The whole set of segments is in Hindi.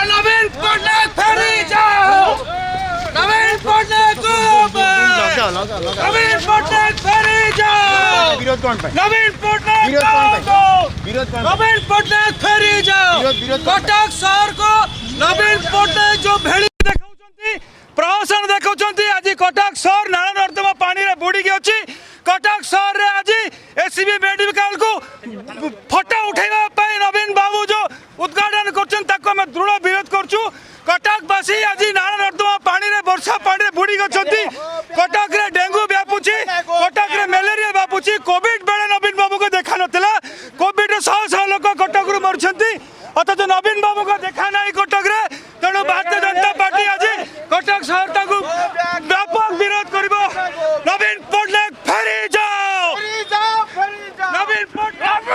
नवीन पटनायक फेरी जाओ, नवीन पटनायक नवीन पटनायक फेरी जाओ, विरोध कौन पाए नवीन पटनायक नवीन पटनायक फेरी जाओ। कटक शहर को नवीन पटनायक जो भेड़ी देखा प्रहसन देखा आज कटक शहर नाला नर्दमा पानी रे बुड़ी की अच्छी। कटक शहर रे आज एसीबी मेडिकल को फोटो उठेगा नवीन बाबू जो उद्घाटन कर दृढ़ विरोध करूँ। कटकवासी आज नाला नर्दमा पानी रे वर्षा पानी रे बुड़ी गई। कटक रे डेंगू व्यापुची, कटक रे मलेरिया व्यापुची। कोविड बेले नवीन बाबू को देखा नाला, कोविड शह शह लोक कटक रू मरुंट अथच नवीन बाबू को देखा ना कटक रे। तेणु भारतीय जनता पार्टी आज कटक शहर व्यापक विरोध कर। नवीन पटनायक फेरी जाओ, नवीन पटनायक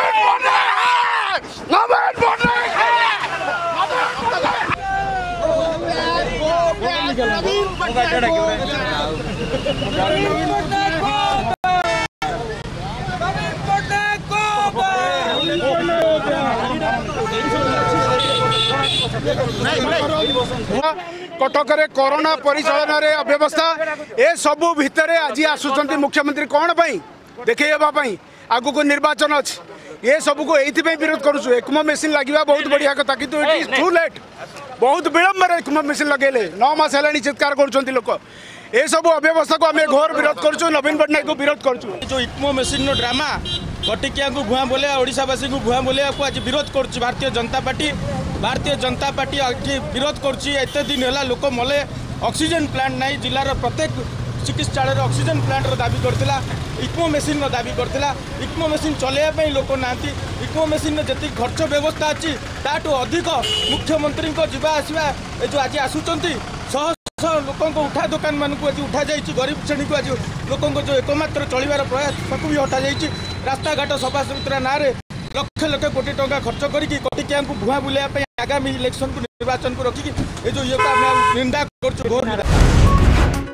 कटक रे कोरोना परिचालन रे अव्यवस्था ए सबु भितर आज आसुचंती मुख्यमंत्री कौन पाई देखा आगु को निर्वाचन अच्छी ये सब को ये विरोध करुँ। एक्मो मेसीन लगे बहुत बढ़िया कथा कि इट इज टू लेट, बहुत विलंब एक्मो मेसीन लगे 9 मास है चित्कार कर लोक। ये सब अव्यवस्था को आम घोर विरोध करुँ, नवीन पटनायक को विरोध करुँ। जो इक्मो मेसीन ड्रामा कटिकिया को भुआ बोले ओडावासी को भुआ बोले आज विरोध कर भारतीय जनता पार्टी। भारतीय जनता पार्टी आज विरोध करते दिन है लोक मले ऑक्सीजन प्लांट नहीं जिलार प्रत्येक चिकित्सालय ऑक्सीजन प्लांट दाबी करता, इक्मो मेसीन दाबी करता। इक्मो मेसीन चलैया लोक ना, इक्मो मेसीन जी खर्च व्यवस्था अच्छी ताठू अधिक मुख्यमंत्री जावा आसवा जो आज आसुंच शह शह लोक उठा दुकान मान आज उठा जा गरीब श्रेणी को आज लोक जो एकमात्र चलवार प्रयास सबको भी हटा जा रास्ताघाट सफा सुतरा ना लक्ष लक्ष कोटी टंका खर्च करके कटिकिया को भुआ बुलाया आगामी इलेक्शन को निर्वाचन को रखिकी ये जो ये निंदा कर।